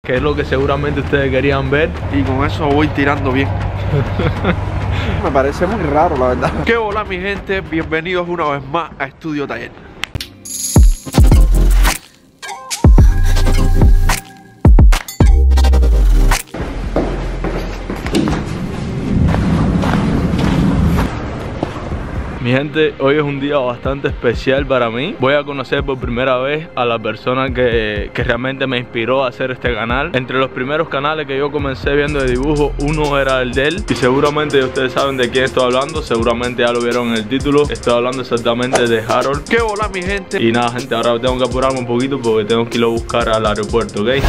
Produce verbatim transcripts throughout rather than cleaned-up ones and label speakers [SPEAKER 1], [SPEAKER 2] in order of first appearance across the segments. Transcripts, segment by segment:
[SPEAKER 1] que es lo que seguramente ustedes querían ver.
[SPEAKER 2] Y con eso voy tirando bien. Me parece muy raro, la verdad. ¿Qué hola, mi gente? Bienvenidos una vez más a Estudio Taller.
[SPEAKER 1] Mi gente, hoy es un día bastante especial para mí. Voy a conocer por primera vez a la persona que, que realmente me inspiró a hacer este canal. Entre los primeros canales que yo comencé viendo de dibujo, uno era el de él. Y seguramente ustedes saben de quién estoy hablando. Seguramente ya lo vieron en el título. Estoy hablando exactamente de Harold.
[SPEAKER 2] ¿Qué hola, mi gente?
[SPEAKER 1] Y nada, gente, ahora tengo que apurarme un poquito porque tengo que irlo a buscar al aeropuerto, ¿ok?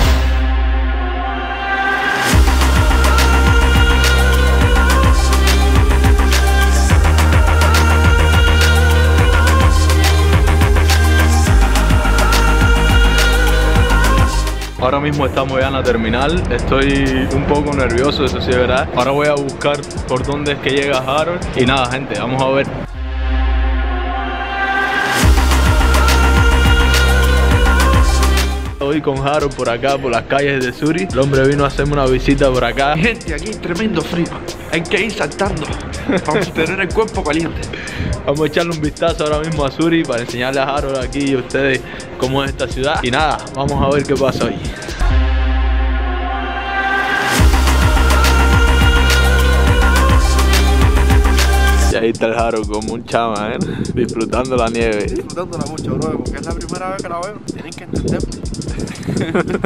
[SPEAKER 1] Ahora mismo estamos ya en la terminal. Estoy un poco nervioso, eso sí es verdad. Ahora voy a buscar por dónde es que llega Harold. Y nada, gente, vamos a ver. Hoy con Harold por acá, por las calles de Zurich. El hombre vino a hacerme una visita por acá.
[SPEAKER 2] Gente, aquí tremendo frío. Hay que ir saltando para mantener el cuerpo caliente.
[SPEAKER 1] Vamos a echarle un vistazo ahora mismo a Zurich para enseñarle a Harold aquí y a ustedes cómo es esta ciudad. Y nada, vamos a ver qué pasa hoy. Y ahí está el Harold como un chama, ¿eh? Disfrutando la nieve.
[SPEAKER 2] Disfrutándola mucho, bro, porque es la primera vez que la veo. Tienen que entenderme.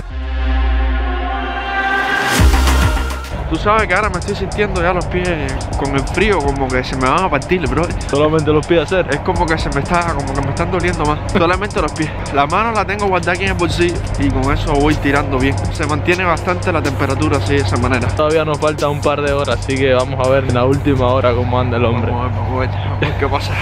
[SPEAKER 2] Tú sabes que ahora me estoy sintiendo ya los pies con el frío, como que se me van a partir, bro.
[SPEAKER 1] Solamente los pies hacer.
[SPEAKER 2] Es como que se me está, como que me están doliendo más. Solamente los pies. La mano la tengo guardada aquí en el bolsillo y con eso voy tirando bien. Se mantiene bastante la temperatura así de esa manera.
[SPEAKER 1] Todavía nos falta un par de horas, así que vamos a ver en la última hora cómo anda el hombre.
[SPEAKER 2] Vamos a ver, vamos a ver, vamos a ver qué pasa.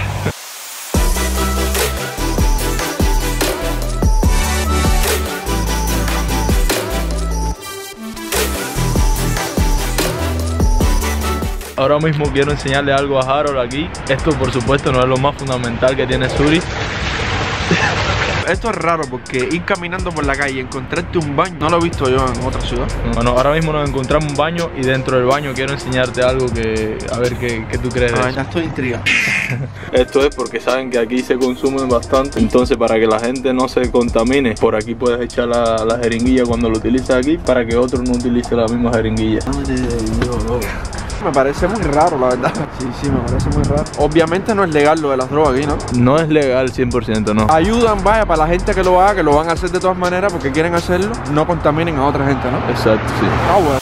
[SPEAKER 1] Ahora mismo quiero enseñarle algo a Harold aquí. Esto por supuesto no es lo más fundamental que tiene Zurich.
[SPEAKER 2] Esto es raro porque ir caminando por la calle y encontrarte un baño no lo he visto yo en otra ciudad.
[SPEAKER 1] Bueno, ahora mismo nos encontramos un baño y dentro del baño quiero enseñarte algo que... A ver qué, qué tú crees de
[SPEAKER 2] Ah,
[SPEAKER 1] eso.
[SPEAKER 2] ya estoy intrigado.
[SPEAKER 1] Esto es porque saben que aquí se consumen bastante. Entonces para que la gente no se contamine, por aquí puedes echar la, la jeringuilla cuando lo utilizas aquí para que otro no utilice la misma jeringuilla.
[SPEAKER 2] Me parece muy raro, la verdad. Sí, sí, me parece muy raro. Obviamente no es legal lo de las drogas aquí, ¿no?
[SPEAKER 1] No es legal cien por ciento, no.
[SPEAKER 2] Ayudan, vaya, para la gente que lo haga, que lo van a hacer de todas maneras porque quieren hacerlo. No contaminen a otra gente, ¿no?
[SPEAKER 1] Exacto, sí.
[SPEAKER 2] Ah, bueno.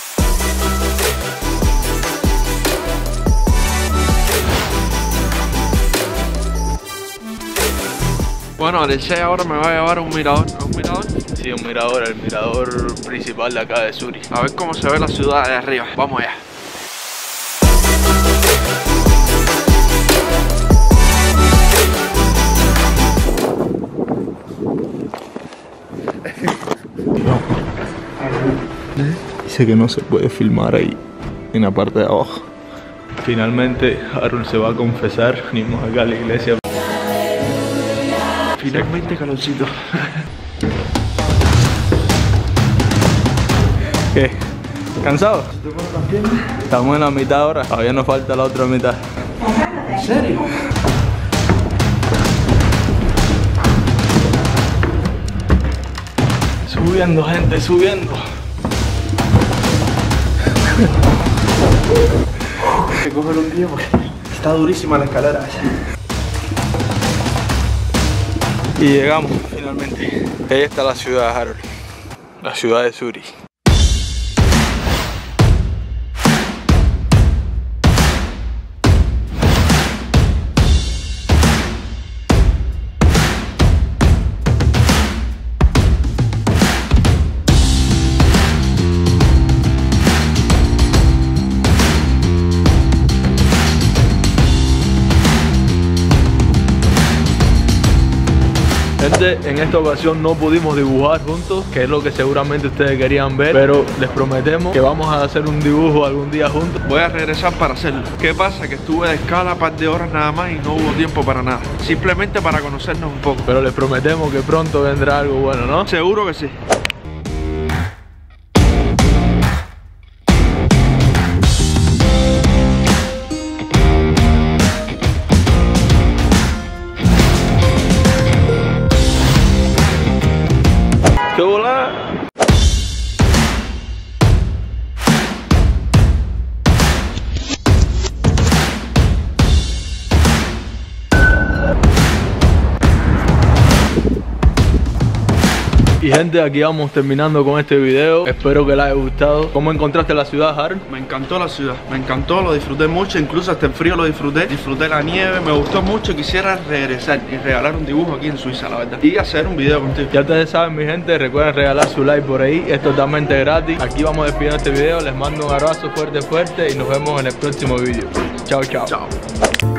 [SPEAKER 2] Bueno, Alexei ahora me va a llevar a un mirador. ¿A un mirador?
[SPEAKER 1] Sí, un mirador, el mirador principal de acá de Zurich.
[SPEAKER 2] A ver cómo se ve la ciudad de arriba. Vamos allá.
[SPEAKER 1] Dice que no se puede filmar ahí, en la parte de abajo. Finalmente Harold se va a confesar. Venimos acá a la iglesia.
[SPEAKER 2] Finalmente calorcito.
[SPEAKER 1] ¿Qué? ¿Cansado? Estamos en la mitad ahora, todavía nos falta la otra mitad.
[SPEAKER 2] ¿En serio?
[SPEAKER 1] Subiendo, gente, subiendo.
[SPEAKER 2] Hay que coger un día porque está durísima la escalera esa.
[SPEAKER 1] Y llegamos finalmente. Ahí está la ciudad de Harold, la ciudad de Zurich. Gente, en esta ocasión no pudimos dibujar juntos, que es lo que seguramente ustedes querían ver, pero les prometemos que vamos a hacer un dibujo algún día juntos.
[SPEAKER 2] Voy a regresar para hacerlo. ¿Qué pasa? Que estuve de escala un par de horas nada más y no hubo tiempo para nada. Simplemente para conocernos un poco.
[SPEAKER 1] Pero les prometemos que pronto vendrá algo bueno, ¿no?
[SPEAKER 2] Seguro que sí.
[SPEAKER 1] Y gente, aquí vamos terminando con este video. Espero que les haya gustado. ¿Cómo encontraste la ciudad, Harold?
[SPEAKER 2] Me encantó la ciudad, me encantó, lo disfruté mucho, incluso hasta el frío lo disfruté. Disfruté la nieve, me gustó mucho. Quisiera regresar y regalar un dibujo aquí en Suiza, la verdad. Y hacer un video contigo.
[SPEAKER 1] Ya ustedes saben, mi gente, recuerden regalar su like por ahí. Es totalmente gratis. Aquí vamos despidiendo este video. Les mando un abrazo fuerte, fuerte y nos vemos en el próximo video. Chao, chao.
[SPEAKER 2] Chao.